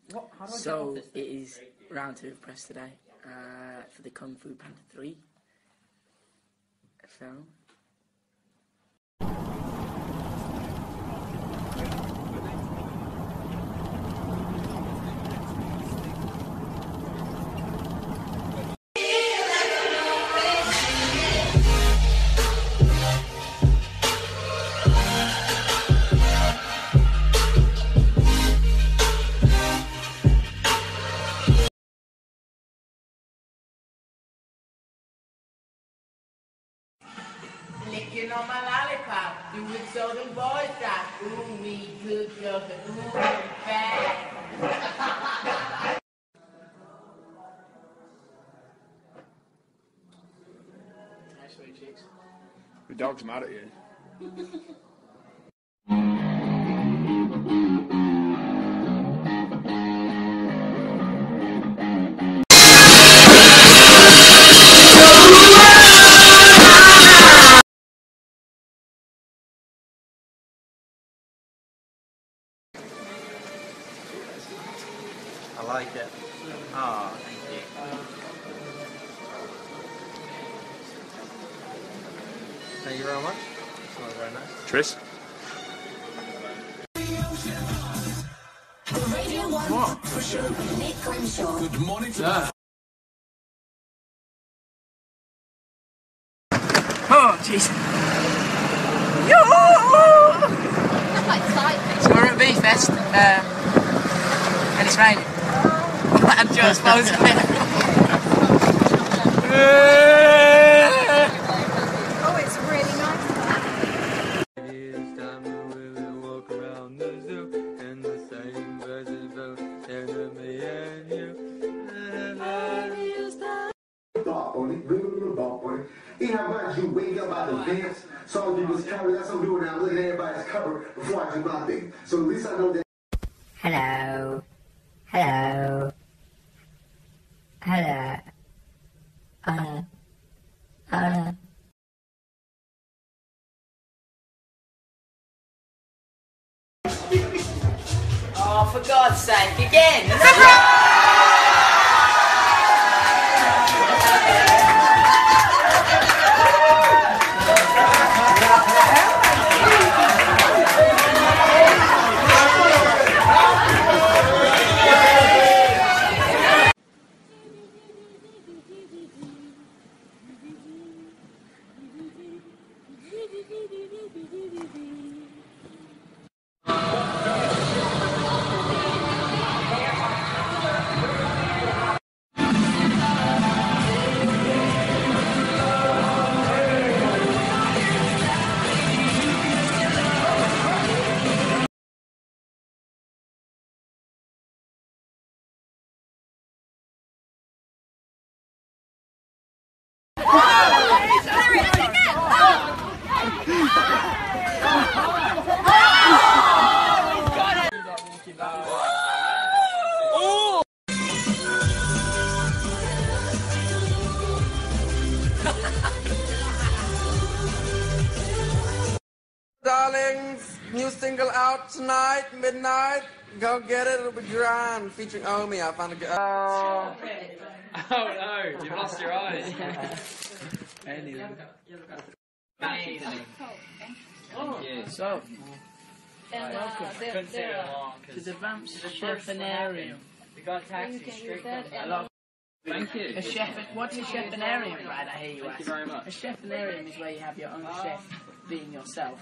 So it is round 2 of press today for the Kung Fu Panda 3 film. Licking on my lollipop, do it so them boys stop. Ooh, we good joker, ooh, bad. Nice sweet cheeks. The dog's mad at you. I like it. Ah, thank you. Thank you very much. Smells very nice. Tris? What? Good morning to Oh, jeez. So we're at V-Fest, and it's raining. I'm just posting it. Oh, it's really nice. It's time to really walk around the zoo, and the same birds is both and me and you. Thought on it, little thought on it. You know, mind you, wake up out of Vamps, saw you was covered. That's what I'm doing now. I'm looking at everybody's cover before I do my thing. So at least I know that. Hello. Hello. Hello. Oh, for God's sake, again! Darlings, new single out tonight, midnight. Go get it, it'll be grand. Featuring Omi, I found a good. Oh no, you've lost your eyes. So, welcome to the Vamps Chefenarium. We got a taxi straight from Thank you. What's a chefenarium, Brad? I hear you ask. Thank you very much. A chefenarium is where you have your own chef being yourself.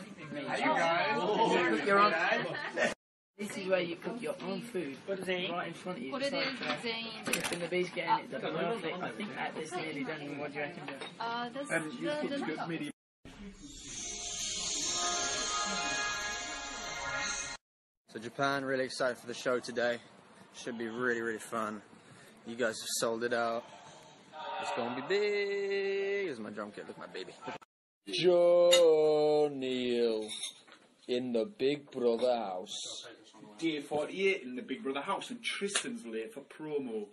This is where you cook your own food right in front of you. What it is, If the bee's getting it done perfectly, I think that is nearly done. What do you reckon? So Japan, really excited for the show today. Should be really, really fun. You guys have sold it out. It's gonna be big. Here's my drum kit. Look, my baby. Joe Neal in the Big Brother house. Day 48 in the Big Brother house, and Tristan's late for promo.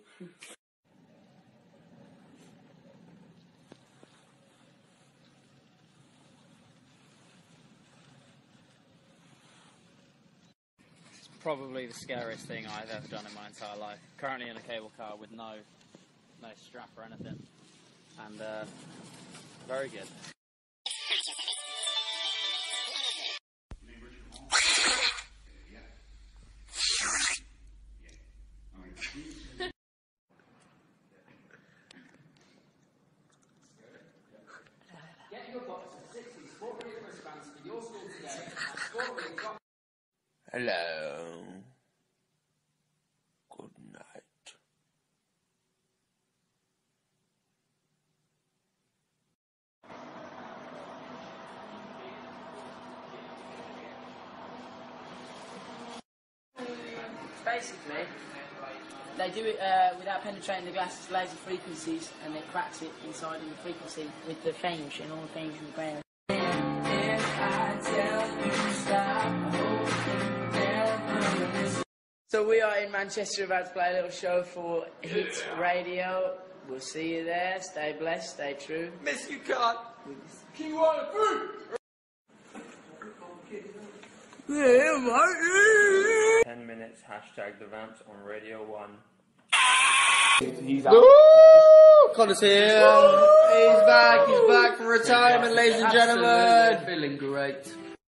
probably the scariest thing I've ever done in my entire life. Currently in a cable car with no strap or anything, and very good. Hello. Good night. Basically, they do it without penetrating the glass's laser frequencies, and it cracks it inside of the frequency with the fangs and all the fangs in the ground. So we are in Manchester about to play a little show for Hit Radio. We'll see you there. Stay blessed, stay true. Miss you, God. King Water Fruit! 10 minutes, hashtag the Vamps on Radio 1. He's out. Connor's here. He's back from retirement, ladies and gentlemen. Feeling great.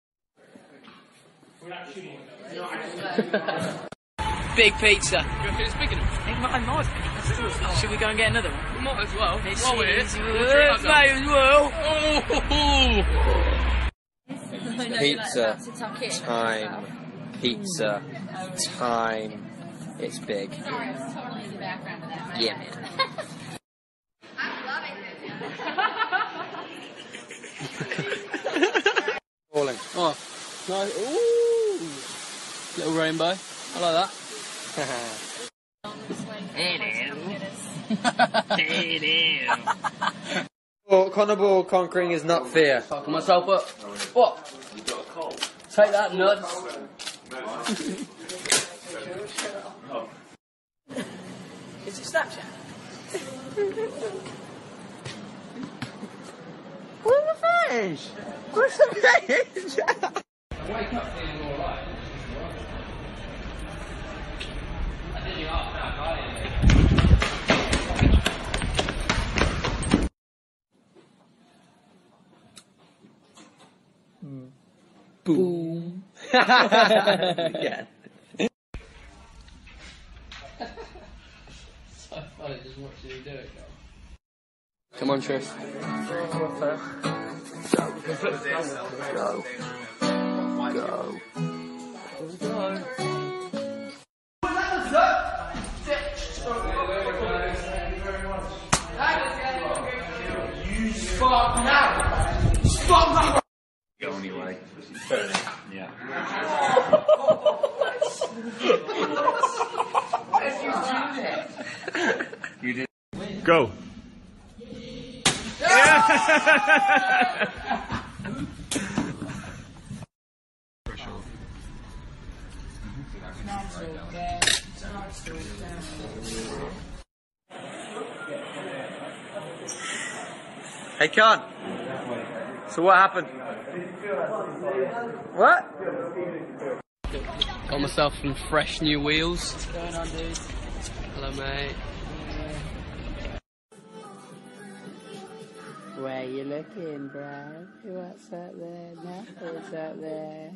Big pizza. It's big enough. It might. Should we go and get another one? We might as well. While we're here. May as well. Pizza time. Pizza time. It's big. Sorry, I was totally in the background of that. Yeah, man. I'm loving this. Falling. Oh, nice. Ooh. Little rainbow. I like that. Connor conquering is not fear. Fucking myself up. What? Take that, nuts. Is it Snapchat? What's the fish? What's the fish? Wake up feeling alright. I did you half now, Boom. Yeah. So funny just watching you do it, guys. Come on, Tris. Go. Go anyway. Yeah. You did. Go. Hey, Con. So what happened? What? Got myself some fresh new wheels. What's going on, dude? Hello, mate. Where you looking, Brad? What's up there? What's up there?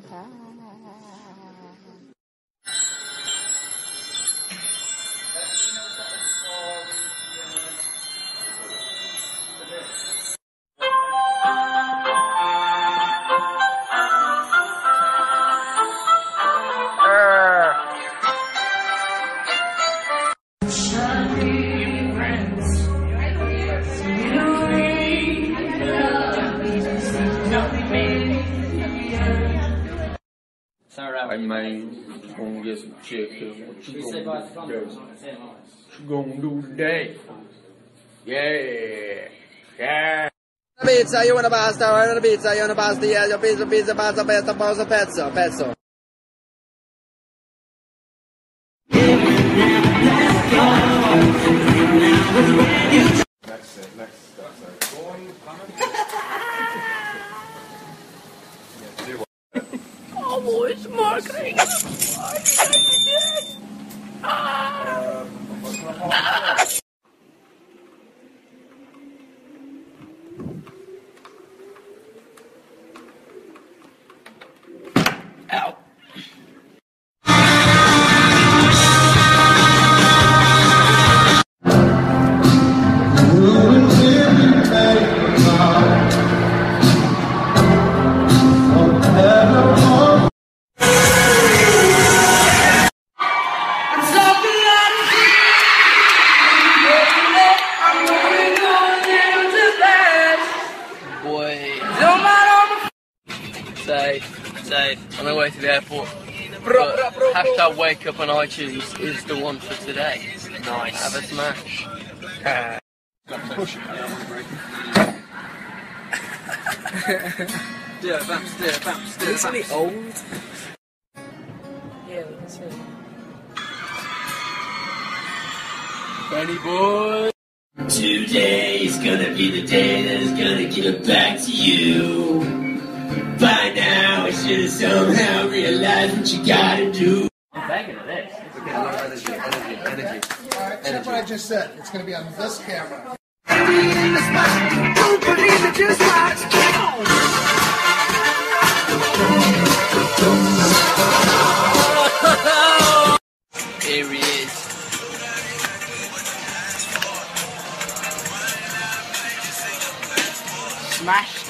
I mean, gonna get some chicken. What you gonna do? You gonna do today? Yeah. Yeah. Pizza, you want a pasta, I want a pizza, you want a pasta, yeah, your pizza, pasta, pezzo. Oh, boy, it's marketing. Ow. Safe. On my way to the airport. But hashtag wake up on iTunes is the one for today. Nice. Have a smash. Do it, Vamps, do it, Vamps, do it. It's really old. Yeah, we can see. Benny boy. Today's gonna be the day that is gonna give back to you. By now, I should have somehow realized what you gotta do. I'm begging at this. Energy. Alright, check what I just said. It's gonna be on this camera. Here he is. Smash.